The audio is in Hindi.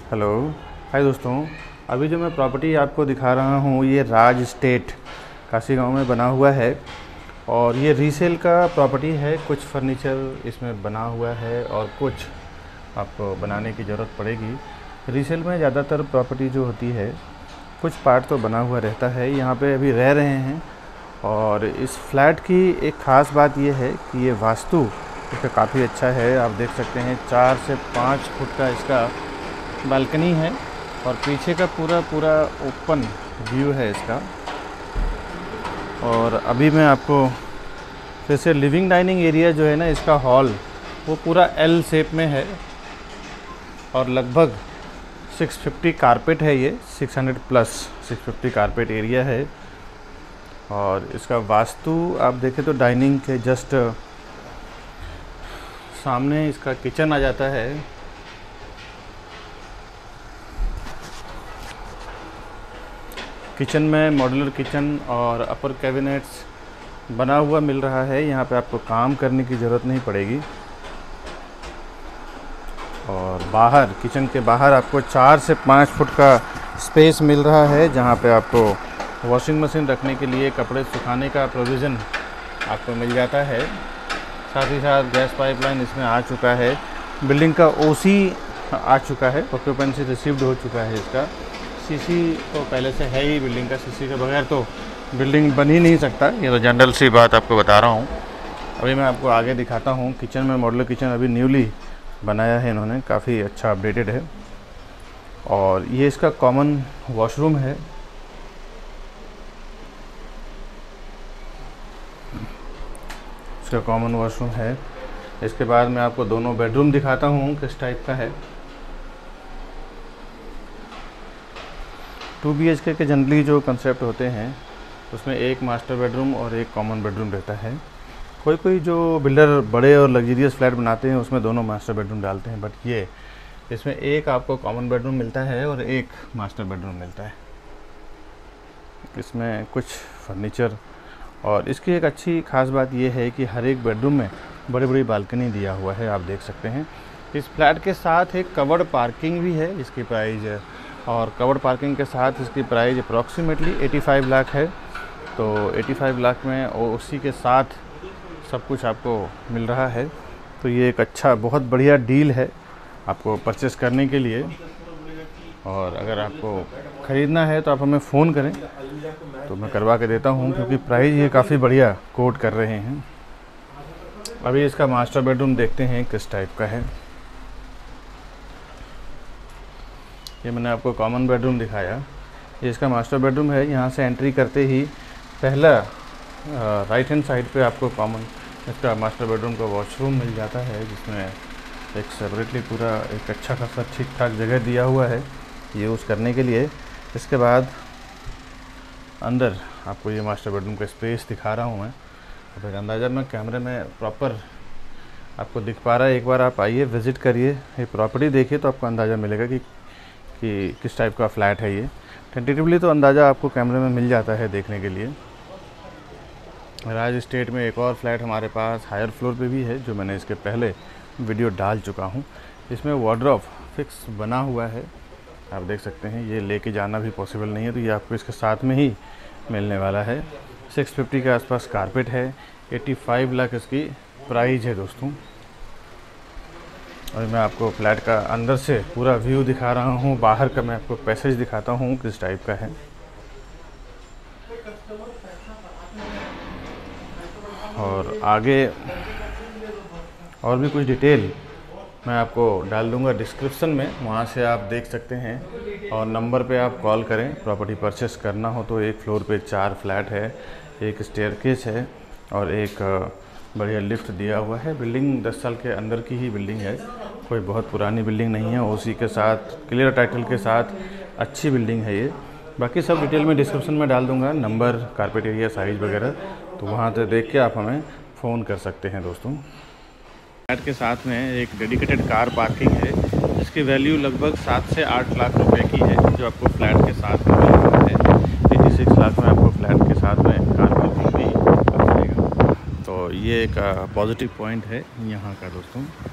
हेलो, हाय दोस्तों। अभी जो मैं प्रॉपर्टी आपको दिखा रहा हूँ ये राज स्टेट काशी गांव में बना हुआ है और ये रीसेल का प्रॉपर्टी है। कुछ फर्नीचर इसमें बना हुआ है और कुछ आपको बनाने की ज़रूरत पड़ेगी। रीसेल में ज़्यादातर प्रॉपर्टी जो होती है कुछ पार्ट तो बना हुआ रहता है। यहाँ पे अभी रह रहे हैं और इस फ्लैट की एक ख़ास बात ये है कि ये वास्तु इसका काफ़ी अच्छा है। आप देख सकते हैं 4 से 5 फुट का इसका बालकनी है और पीछे का पूरा ओपन व्यू है इसका। और अभी मैं आपको फिर से लिविंग डाइनिंग एरिया जो है ना, इसका हॉल वो पूरा एल शेप में है और लगभग 650 कारपेट है। ये 600 प्लस 650 कारपेट एरिया है। और इसका वास्तु आप देखें तो डाइनिंग के जस्ट सामने इसका किचन आ जाता है। किचन में मॉड्यूलर किचन और अपर कैबिनेट्स बना हुआ मिल रहा है। यहाँ पे आपको काम करने की ज़रूरत नहीं पड़ेगी। और बाहर किचन के बाहर आपको 4 से 5 फुट का स्पेस मिल रहा है जहाँ पे आपको वॉशिंग मशीन रखने के लिए कपड़े सुखाने का प्रोविज़न आपको मिल जाता है। साथ ही साथ गैस पाइपलाइन इसमें आ चुका है। बिल्डिंग का ओसी आ चुका है, ऑक्यूपेंसी रिसीव्ड हो चुका है इसका। सीसी तो पहले से है ही, बिल्डिंग का सीसी के बगैर तो बिल्डिंग बन ही नहीं सकता। ये तो जनरल सी बात आपको बता रहा हूँ। अभी मैं आपको आगे दिखाता हूँ। किचन में मॉड्यूलर किचन अभी न्यूली बनाया है इन्होंने, काफ़ी अच्छा अपडेटेड है। और ये इसका कॉमन वॉशरूम है। इसका कॉमन वॉशरूम है। इसके बाद मैं आपको दोनों बेडरूम दिखाता हूँ किस टाइप का है। 2 BHK के जनरली जो कंसेप्ट होते हैं उसमें एक मास्टर बेडरूम और एक कॉमन बेडरूम रहता है। कोई जो बिल्डर बड़े और लग्जरियस फ्लैट बनाते हैं उसमें दोनों मास्टर बेडरूम डालते हैं, बट ये इसमें एक आपको कॉमन बेडरूम मिलता है और एक मास्टर बेडरूम मिलता है। इसमें कुछ फर्नीचर और इसकी एक अच्छी खास बात ये है कि हर एक बेडरूम में बड़ी बालकनी दिया हुआ है, आप देख सकते हैं। इस फ्लैट के साथ एक कवर्ड पार्किंग भी है। इसकी प्राइस और कवर्ड पार्किंग के साथ इसकी प्राइस अप्रॉक्सीमेटली 85 लाख है। तो 85 लाख में ओसी के साथ सब कुछ आपको मिल रहा है। तो ये एक अच्छा बहुत बढ़िया डील है आपको परचेस करने के लिए। और अगर आपको ख़रीदना है तो आप हमें फ़ोन करें तो मैं करवा के देता हूँ, क्योंकि प्राइस ये काफ़ी बढ़िया कोट कर रहे हैं। अभी इसका मास्टर बेडरूम देखते हैं किस टाइप का है। ये मैंने आपको कॉमन बेडरूम दिखाया, ये इसका मास्टर बेडरूम है। यहाँ से एंट्री करते ही पहला राइट हैंड साइड पे आपको कॉमन इसका मास्टर बेडरूम का वॉशरूम मिल जाता है, जिसमें एक सेपरेटली पूरा एक अच्छा खासा ठीक ठाक जगह दिया हुआ है यूज़ करने के लिए। इसके बाद अंदर आपको ये मास्टर बेडरूम का स्पेस दिखा रहा हूँ मैं। तो फिर अंदाज़ा मैं कैमरे में प्रॉपर आपको दिख पा रहा है। एक बार आप आइए, विज़िट करिए, ये प्रॉपर्टी देखिए तो आपको अंदाज़ा मिलेगा कि किस टाइप का फ्लैट है ये। टेंटेटिवली तो अंदाज़ा आपको कैमरे में मिल जाता है देखने के लिए। राज स्टेट में एक और फ्लैट हमारे पास हायर फ्लोर पे भी है, जो मैंने इसके पहले वीडियो डाल चुका हूँ। इसमें वार्डरोब फिक्स बना हुआ है, आप देख सकते हैं। ये लेके जाना भी पॉसिबल नहीं है, तो ये आपको इसके साथ में ही मिलने वाला है। 650 के आसपास कारपेट है। 85 लाख इसकी प्राइस है दोस्तों। और मैं आपको फ्लैट का अंदर से पूरा व्यू दिखा रहा हूँ। बाहर का मैं आपको पैसेज दिखाता हूँ किस टाइप का है। और आगे और भी कुछ डिटेल मैं आपको डाल दूँगा डिस्क्रिप्शन में, वहाँ से आप देख सकते हैं। और नंबर पे आप कॉल करें प्रॉपर्टी परचेस करना हो तो। एक फ्लोर पे 4 फ्लैट है, एक स्टेयरकेस है और एक बढ़िया लिफ्ट दिया हुआ है। बिल्डिंग 10 साल के अंदर की ही बिल्डिंग है, कोई बहुत पुरानी बिल्डिंग नहीं है। ओसी के साथ क्लियर टाइटल के साथ अच्छी बिल्डिंग है ये। बाकी सब डिटेल में डिस्क्रिप्शन में डाल दूंगा, नंबर, कारपेट एरिया, साइज़ वगैरह, तो वहाँ से देख के आप हमें फ़ोन कर सकते हैं दोस्तों। फ्लैट के साथ में एक डेडिकेटेड कार पार्किंग है, जिसकी वैल्यू लगभग 7 से 8 लाख रुपए की है, जो आपको फ्लैट के साथ में मिल रहा है। 86 लाख में आपको फ्लैट के साथ में कार पार्किंग भी मिलेगा। तो ये एक पॉजिटिव पॉइंट है यहाँ का दोस्तों।